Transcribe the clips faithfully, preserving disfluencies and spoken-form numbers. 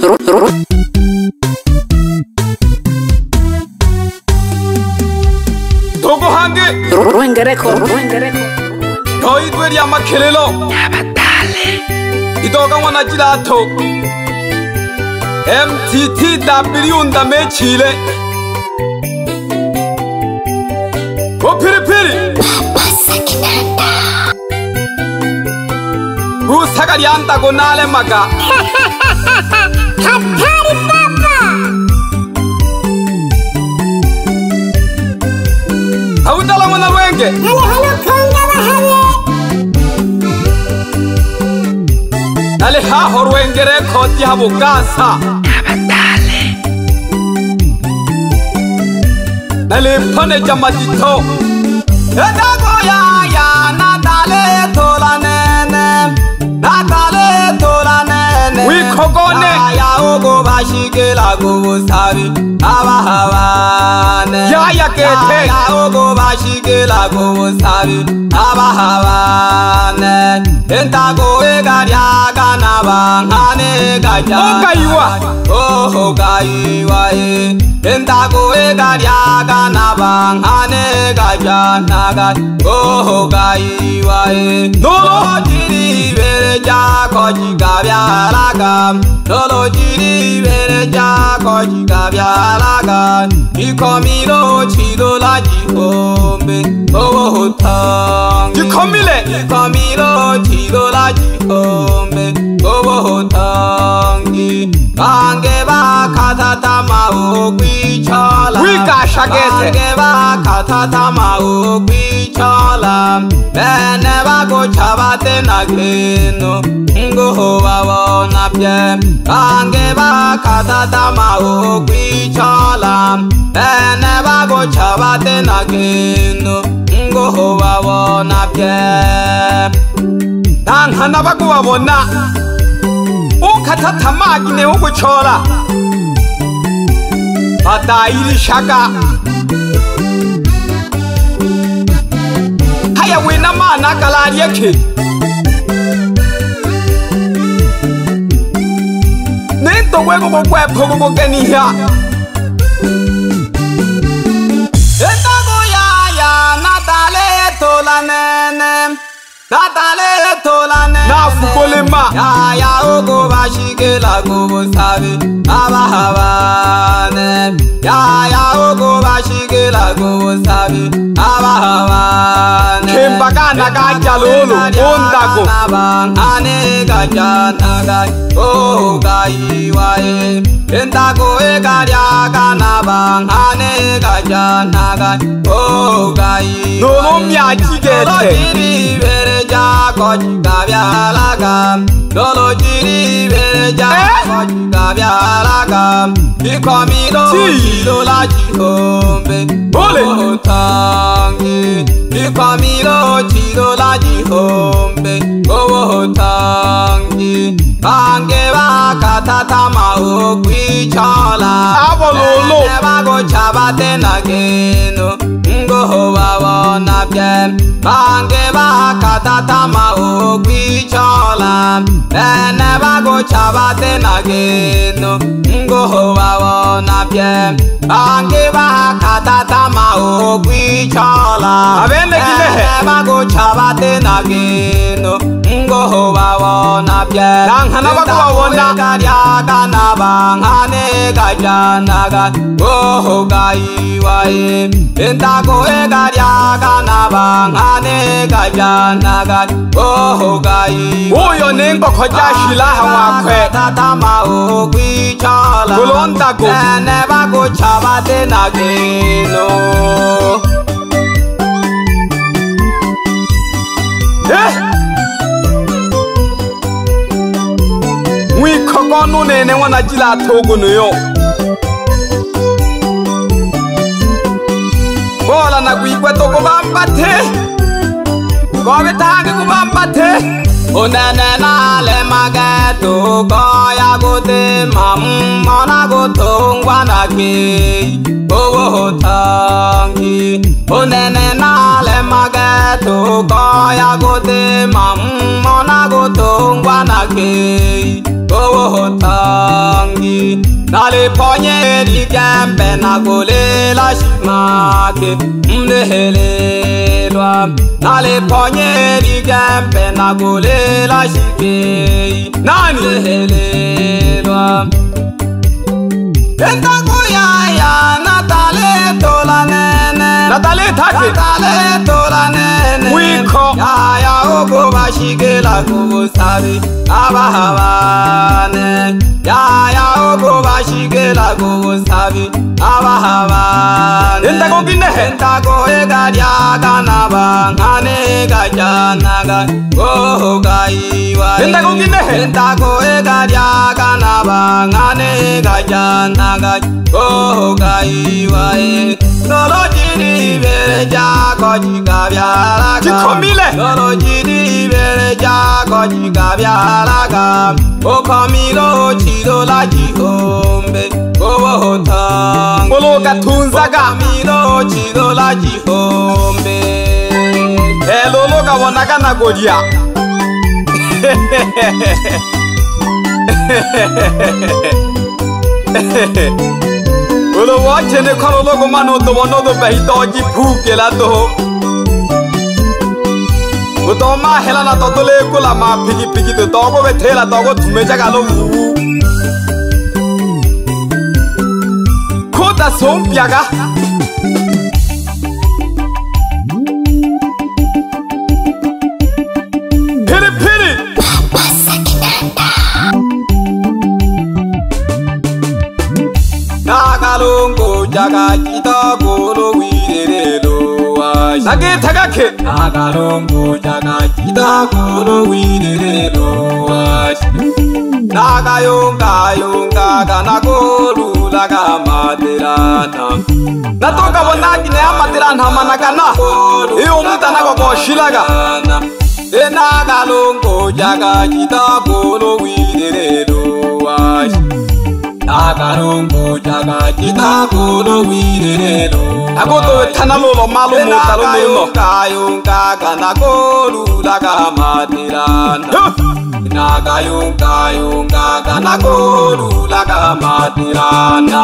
Togo hangi Ruengereko Ruengereko Toi kweli ya makelelo Abatale Itoga wana jilato M T T W ndame chile O piri piri Usagari anta gonale maga Hatari papa Hautala wana wenge Halo halo konga bahale Nale ha horwengere koti habo gasa Abatale Nale pane jamatito Edago ya ya natale tola nene Natale tola nene Wikogone Ya ogo bashike la go sabi Haba haba ne Ya ya kete Ya ogo bashike la go sabi Haba haba ne Entago ega ya ganaba Hane gaja Oga iwa Oga iwa e Entago ega ya ganaba Hane gaja naga Oga iwa e Nolo jiri bere ja koji gabya laga Nolo jiri bere ja koji gabya laga Ikomiro chido la jihombe Owo tang Ikomile Ikomiro chido la jihombe Owo tangi Bange ba katata ma okwi chola Wika shagete Bange ba katata ma okwi chola Bene ba go chabate na geno Ngo hoa wana pye Bange ba katata ma okwi chola Bene ba go chabate na geno Ngo hoa wana pye Tang hana ba go wabona Ukatata magine ugu chola Bata ili shaka Haya wina mana kalari yake Nento wego bokwe pogo bokeni ya Entago ya ya natale tola nene Natale tola nene Na fukole ma Ya ya ogo bashike la gobo sabi Haba haba ne Ya ya ogo bashike la gobo sabi Haba haba ne Kemba gana gaja lolo Ondago Ane gaja naga Oh gai wae Entago e gaja gana bang Ane gaja naga Oh gai Nolo miyajigete Nolo jiri bere ja koji gabya laga Nolo jiri bere ja koji gabya laga Ikomiro chido la jihombe Ole tangi Ikomiro chido la jihombe Owo tangi Bange ba katata ma okwi chola Abololo Neba go chabate na geno Ngo hoa wana pye Bange ba katata ma okwi chola Neba go chabate na geno Ngo hoa wana pye Bange ba katata ma okwi chola Neba go chabate na geno Ngo hoa wana pye Nang hana ba go wana Gaja gana bang hane gaja naga Oh gai wae Entago e gaja gana bang hane gaja naga Oh gai Oyo nengo koja shila hawa kwe Tata ma okwi chola Kulonda go Nene ba go chabate nageno Eh Kono nene wana jila togo no yo Bola na kuikwe togo bambate Kobe tangi kubambate Onene na le mageto Koya gote mamona goto ngwana ke Owo tangi Onene na le mageto Koya gote mamona goto ngwana ke Oh, tang Nale ponye di gambe na gole la shimake mlehele lwa. Nale ponye di gambe na gole la shike nani mlehele lwa. Enta kuya ya natale tola nene natale take natale tola nene wiko ya ya ogo bashike la kubo sabi abahabane ya ya ogo bashike la kubo sabi abahabane enta ko kinne enta ko ega ya kana bangane ga jana ga oh gaiwa enta ko kinne enta ko ega ya kana bangane ga jana ga oh gaiwa e lolo jini bere ja ko jiga biara ga jikomile lolo jini bere ja ko jiga biara ga o komilo chiro la jihombe o hota molo katunza ga komilo chiro la jihombe e lolo ga wonaka na godia Olo watche ne kono logo mano to wono do bai to ji phuke la to o to ma hela na to to le ko la ma phigi phigi to to go be thela to go thume jaga lo mu ko ta som piaga piri piri Nagalongo jaga kita golo wirere lo wash Nage tagake Nagalongo jaga kita golo wirere lo wash Naga yonga yonga gana golu laga maderana Natoka bonagi ne amaderana managana Iyo muta nago koshilaga E nagalongo jaga kita golo wirere lo wash Nagarungu jaga kita kuno wirero Agoto tanalolo malu mutalo nuno Nagayunga gana golu laga madirana Nagayunga yunga gana golu laga madirana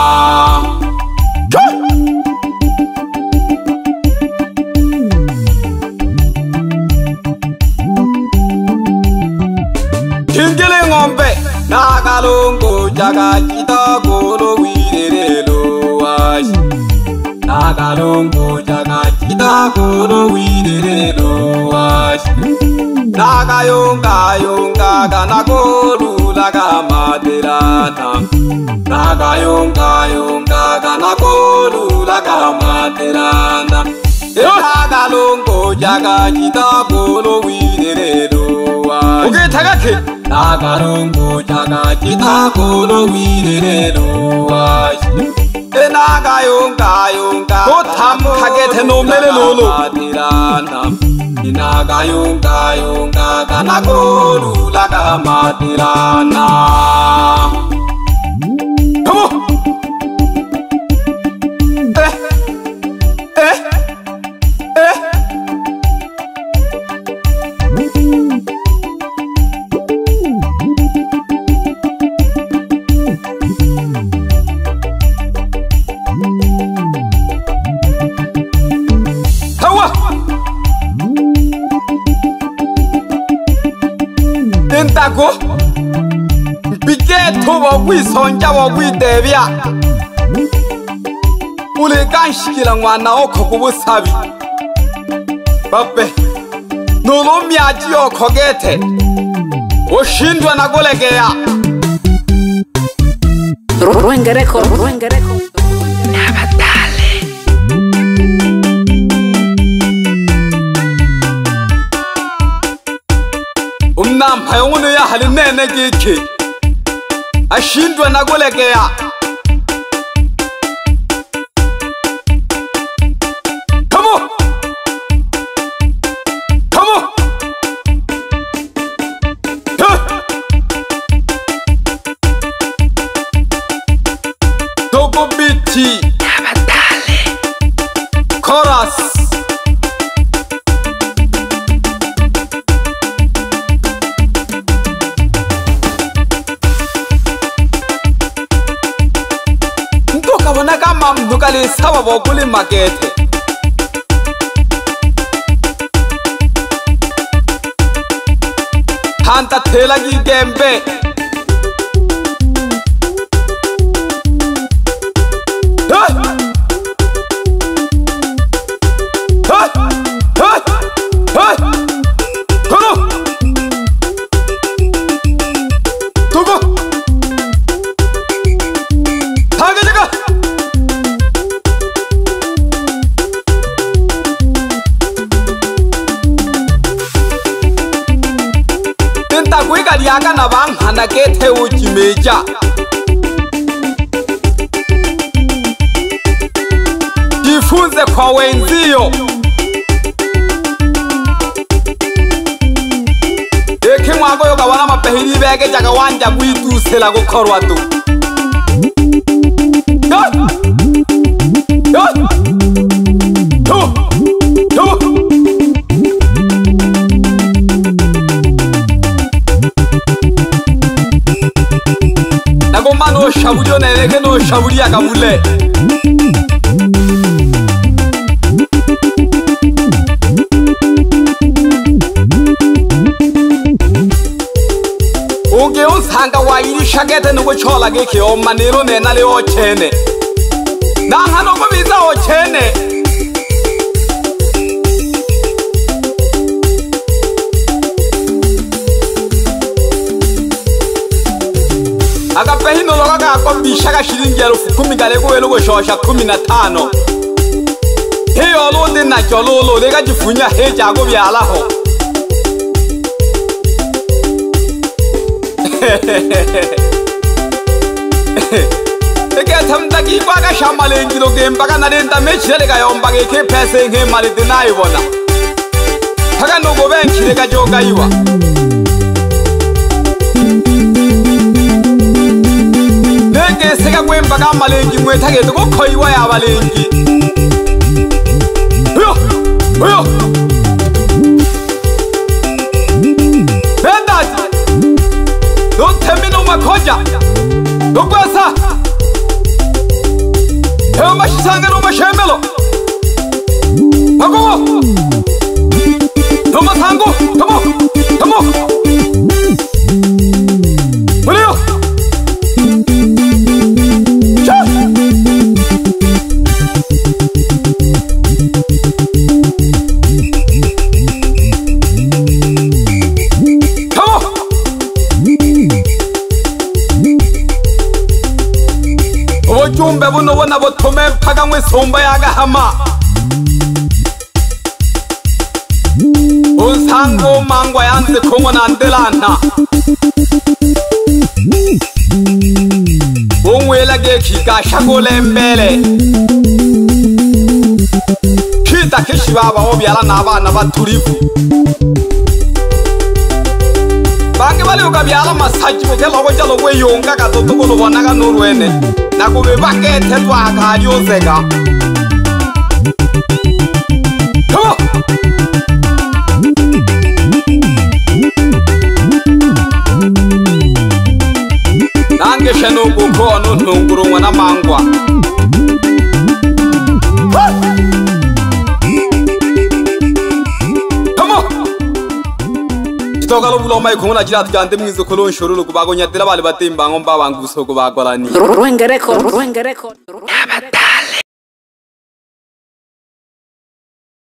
Kingile ngombe Nagalongo jaga kita golo wirere lo wash Nagalongo jaga kita golo wirere lo wash Nagayunga yunga gana golu laga maderana Nagayunga yunga gana golu laga maderana Nagalongo jaga kita golo wirere lo wash Okay tagake Nagarungu jaga kita golo wirere lo wash E naga yunga yunga Ko tham kagete no mele lolo madirana E naga yunga yunga gana golu laga madirana Come on Eh Eh Eh Entago Bige to wa wi sonja wa wi debia Ule kanshikila mwana okoko busabi Babe Nolo miaji okogete Oshindwa na golegea Ruengereko Ruengereko Nabatale Umnampa yongunu ya hali nene giki Ashindwa na golegea Come on Come on Huh. Dogo biti Nabatale Chorus tukali sawa bokuli makete hanta thela gi gembe Yaga na bang hana kete uji meja jifunze kwa wenzio eke mwago yoga wana mapehiri bege jaga wanja kuitu sela kukorwa tu no shaburi ona eleke no shaburi akamule unge usanga wayiri shagete no chola geke o manero nena le o chene na hano ko biza o chene aga pehino loga ko bishaka shilingi elfu kumi gale ko elo go shosha kumi na tano heyo lo de na jololo le ga jifunya heja go byala ho eke thamda ki kwa ga shamale ngilo gemba kana denta mechile ga yomba ke ke pese nge mali dinai bona haga no go benchi le ga joga iwa sega kwemba ka malengi mwetha ke go khoiwa ya balengi yo yo benda do temino makhoja do kwasa he mashanga no mashemelo agogo tomo sango tomo tomo Julio Jumbe buno bona botome phaga ngwe somba yaga hama Unsango mangwa yanze khongo na ndelana Ongwela ge khika shakole mbele Khita khishibaba obyala nabana baturifu Bange bale ukabyala masaji ke logo jalo kwe yonga ka totoko lo bona ka norwene nakube bakethe twaka yozeka Come Nange shano kukono ntungurumwa na mangwa Tokalo bulo mai khona jirat jante mwizo kholo nshorolo kubago nyatela bale batemba ngomba bangu soko bagwalani Ruengereko Ruengereko